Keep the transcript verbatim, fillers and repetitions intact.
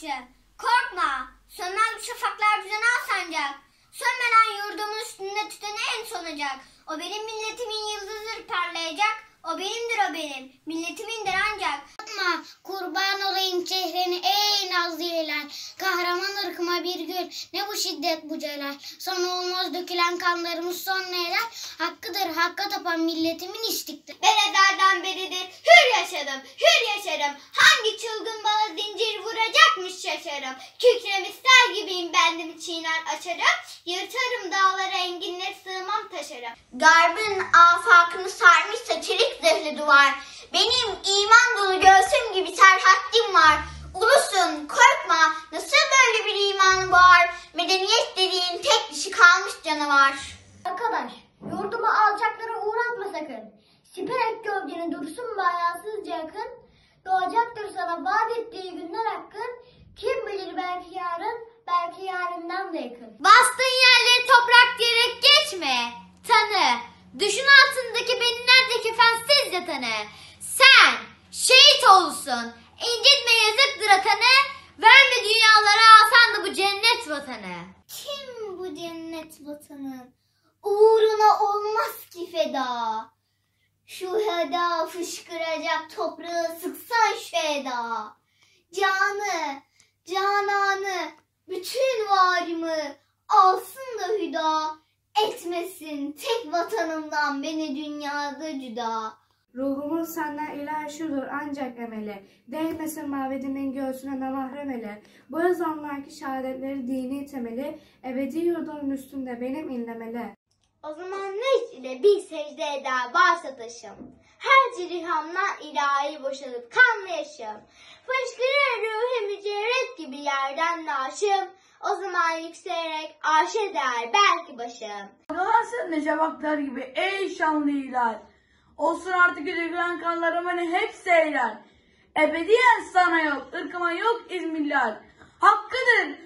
savaşçı, korkma, sönmez bu şafaklar düzen al sancak. Sönmeden yurdumun üstünde tüteni en sonacak. O benim milletimin yıldızıdır parlayacak. O benimdir o benim, milletimindir ancak. Yapma, kurban olayım çehreni ey nazlı hilal. Kahraman ırkıma bir gül, ne bu şiddet bu celal. Son olmaz dökülen kanlarımız son neyler. Hakkıdır hakka tapan milletimin istiklal. Ben ezelden beridir hür yaşadım, hür yaşarım. Hangi çılgın bana zincir vuracakmış şaşarım. Kükrem ister gibiyim bendimi çiğner açarım. Yırtarım dağlara enginleri sığmam taşarım. Garbın afakını sarmışsa çelik zırhlı duvar. Benim iman dolu göğsüm gibi serhattim var. Ulusun korkma, nasıl böyle bir imanı var? Medeniyet dediğin tek dişi kalmış canavar. Arkadaş, yurdumu alçaklara uğratma sakın. Siperek gövdeni dursun bayasızca yakın. Doğacaktır sana vaat ettiği günler hakkın. Kim bilir belki yarın, belki yarından da yakın. Bastığın yerleri toprak diyerek geçme. Tanı, düşün altındaki beni nerede kefensiz yatanı. Sen şehit olsun, incitme yazıktır atanı. Verme dünyalara alsan da bu cennet vatanı. Kim bu cennet vatanı? Uğruna olmaz ki feda. Şu heda fışkıracak toprağı sıksan şu eda. Canı, cananı, bütün varımı alsın da hüda. Etmesin tek vatanımdan beni dünyada cüda. Ruhumun senden ilahi şudur ancak emeli. Değmesin mabedimin göğsüne namahrem ele. Bu yazanlar ki şehadetleri dini temeli. Ebedi yurdumun üstünde benim inlemeli. O zaman ne ile bir secde eder varsa taşım. Her cirihamla ilahi boşalıp kanlı yaşım. Fışkırır ruhu mücerret gibi yerden naşım. O zaman yükselerek arş eder belki başım. Dolansın ne şafaklar gibi ey şanlı hilal. Olsun artık dökülen kanlarım hani hepsi eyler. Ebediyen sana yok, ırkıma yok İzmirler. Hakkıdır